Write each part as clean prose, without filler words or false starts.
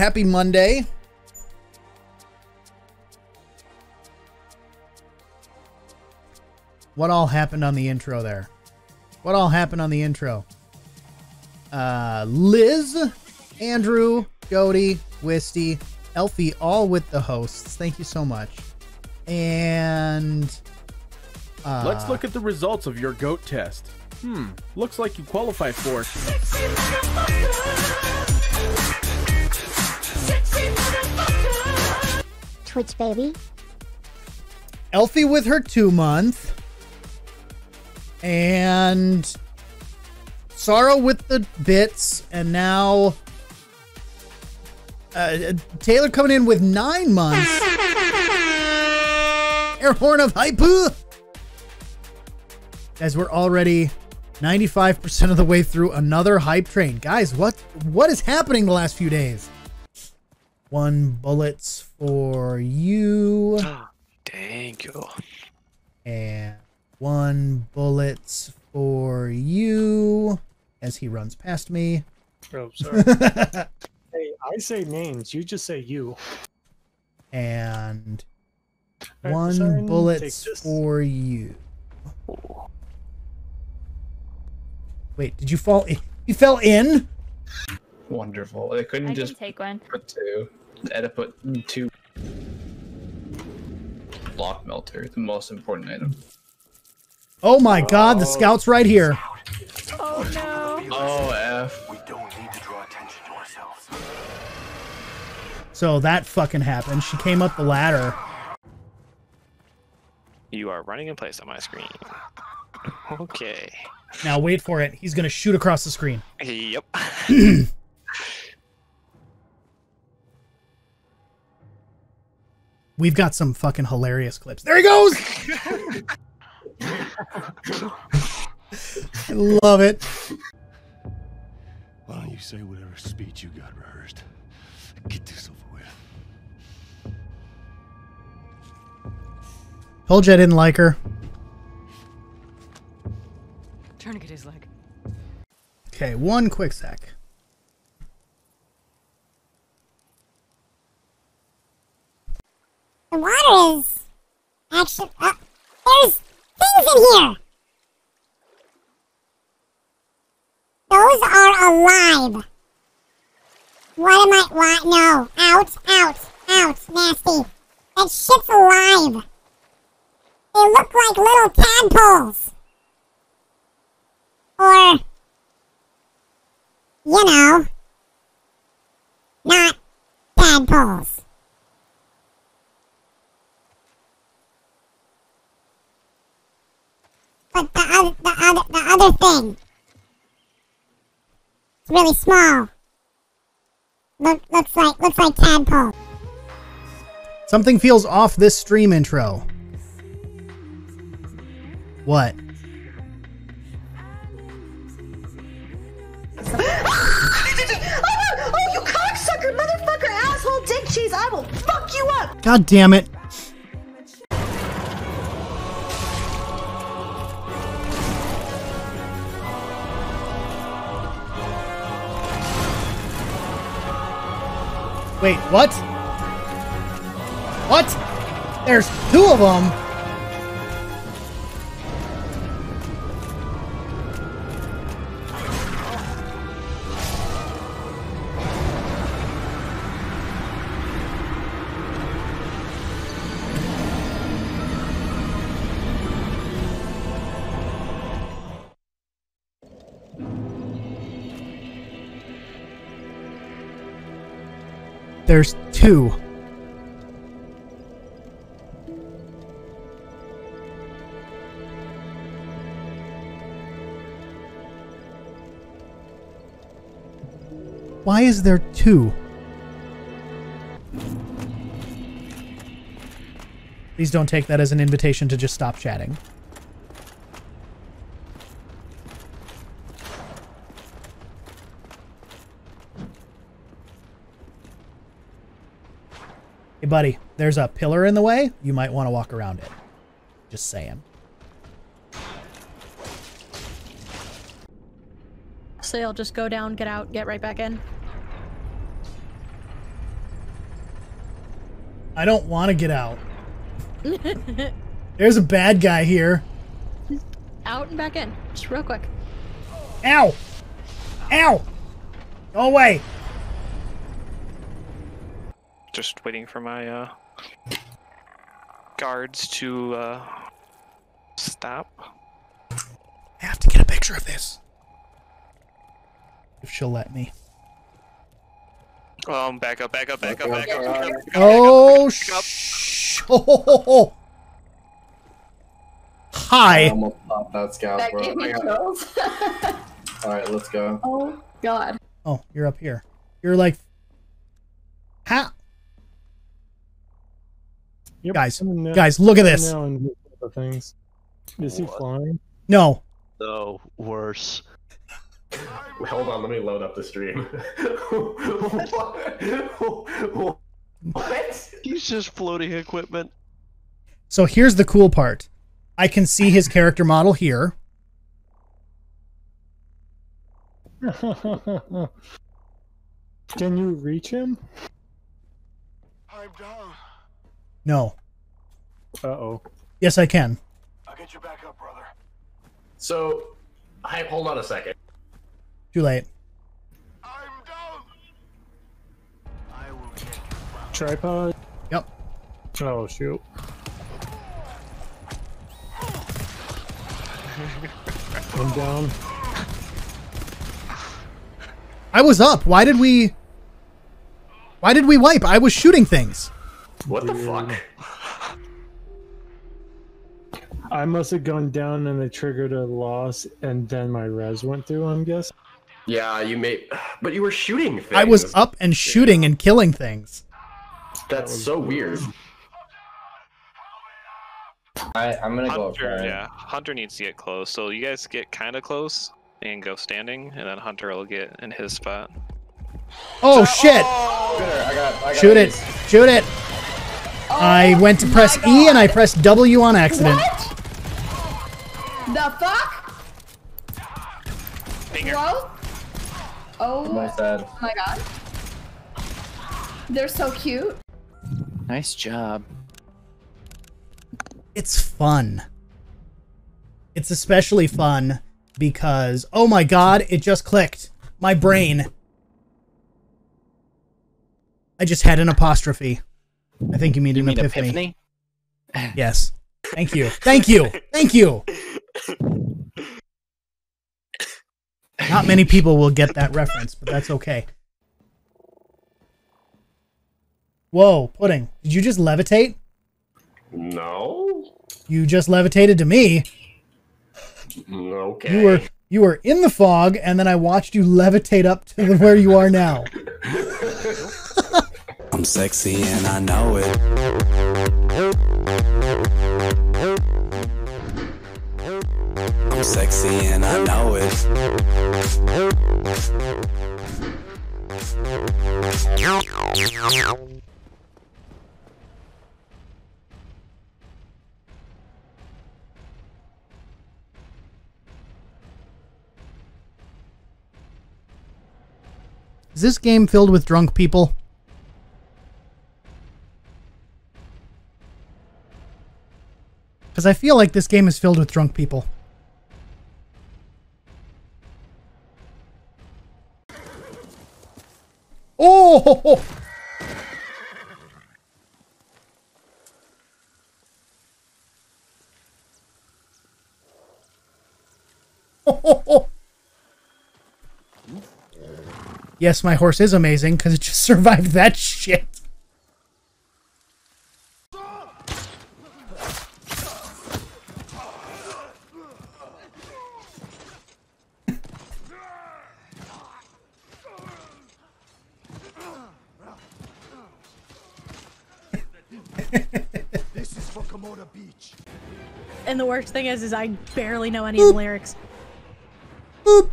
Happy Monday. What all happened on the intro there? What all happened on the intro? Liz, Andrew, Jody, Wisty, Elfie, all with the hosts. Thank you so much. And let's look at the results of your goat test. Looks like you qualify for Twitch baby. Elfie with her 2-month. And Sorrow with the bits. And now Taylor coming in with 9 months. Air horn of Hypu. Guys, we're already 95% of the way through another hype train. Guys, what is happening the last few days? 1 bullets for you. Thank you. And 1 bullets for you as he runs past me. Oh, sorry. Hey, I say names. You just say you. And All right, 1 Siren, bullets take this. for you. Wait, did you fall in? You fell in? Wonderful. They couldn't I just can take one. put 2. They had to put 2. Block melter, the most important item. Oh my god, the scout's right here. Oh no. Oh, F. We don't need to draw attention to ourselves. So that fucking happened. She came up the ladder. You are running in place on my screen. Okay. Now wait for it. He's gonna shoot across the screen. Yep. We've got some fucking hilarious clips. There he goes! I love it. Why don't you say whatever speech you got rehearsed? Get this over with. Told you I didn't like her. Tourniquet his leg. Okay, 1 quick sec. The water is actually. There's things in here. Those are alive. What am I? What? No. Out. Nasty. That shit's alive. They look like little tadpoles. Or, you know, not tadpoles. But the other thing, it's really small. Looks like tadpole. Something feels off this stream intro. What? Oh, you cocksucker, motherfucker, asshole, dick cheese! I will fuck you up. God damn it. Wait, what? What? There's 2 of them. There's 2. Why is there 2? Please don't take that as an invitation to just stop chatting. Hey, buddy, there's a pillar in the way. You might want to walk around it. Just saying. So you'll just go down, get out, get right back in. I don't want to get out. There's a bad guy here. Out and back in. Just real quick. Ow! Ow! Go away! Just waiting for my guards to stop. I have to get a picture of this. If she'll let me. Back up. Oh, oh. Hi. I almost popped that scout, That bro. gave me chills. Alright, let's go. Oh, God. Oh, you're up here. You're like... How? Yep, Guys, I'm now- guys, look at I'm this. now in the things. Is he flying? No. No, worse. Hold on, let me load up the stream. What? He's just floating equipment. So here's the cool part. I can see his character model here. Can you reach him? I'm down. No. Uh-oh. Yes, I can. I'll get you back up, brother. So, hold on a second. Too late. I'm down. I will take you. Tripod? Yep. Oh, shoot. I'm down. I was up. Why did we wipe? I was shooting things. What the fuck? I must have gone down and it triggered a loss, and then my res went through, I'm guessing. Yeah, you made... But you were shooting things. I was up and shooting and killing things. That's so weird. I'm gonna go up Hunter, there. yeah. Hunter needs to get close. So you guys get kind of close and go standing, and then Hunter will get in his spot. Oh, shit. I got Shoot it. Shoot it. I went to press E and I pressed W on accident. What? The fuck? Finger. Bro? Oh Nice ad. my god. They're so cute. Nice job. It's fun. It's especially fun because, oh my god, it just clicked. My brain. I just had an apostrophe. I think you mean an epiphany. Yes. Thank you. Thank you. Thank you. Not many people will get that reference, but that's okay. Whoa, Pudding. Did you just levitate? No. You just levitated to me. Okay. You were in the fog, and then I watched you levitate up to where you are now. I'm sexy and I know it. I'm sexy and I know it. Is this game filled with drunk people? Because I feel like this game is filled with drunk people. Oh! Yes, my horse is amazing because it just survived that shit. This is for Komoda Beach. And the worst thing is I barely know any of the lyrics. Boop.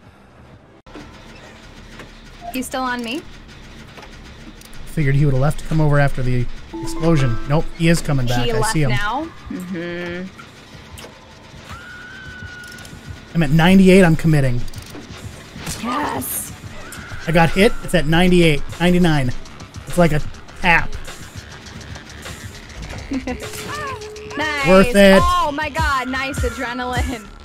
He's still on me. Figured he would have left to come over after the explosion. Nope, he is coming back. He I left see him. now. Mm-hmm. I'm at 98. I'm committing. Yes. I got hit. It's at 98, 99. It's like a tap. Nice. Worth it. Oh my god, nice adrenaline.